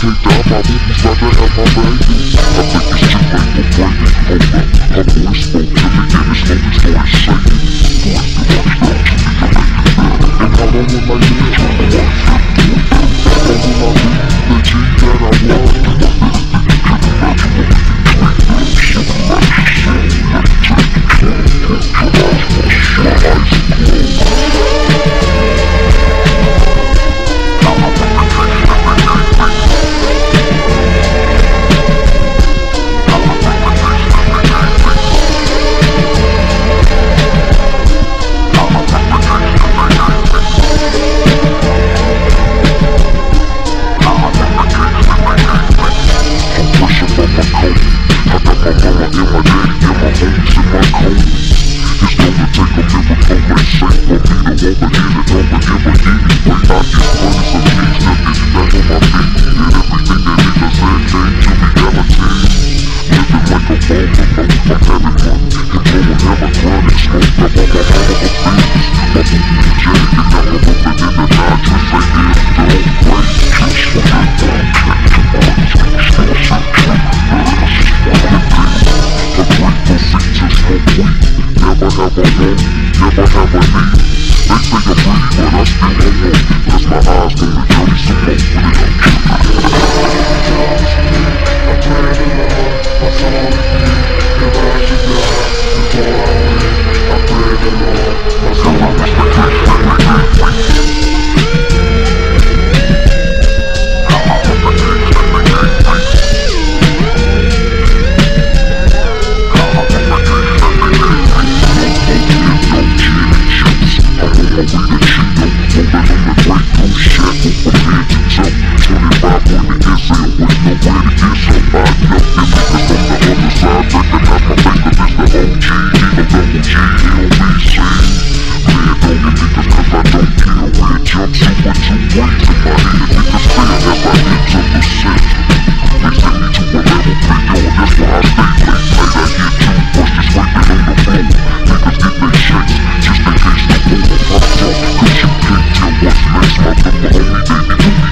can't die, my boobies about to have my baby. I think it's too late for breaking. Hold up, her voice spoke to me and it's slowly started shaking. Voice to watch down to me to make it better. And I don't want my years to watch it. How will I be the G that I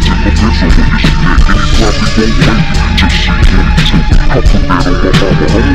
Just see me too. Couple men on my mama home.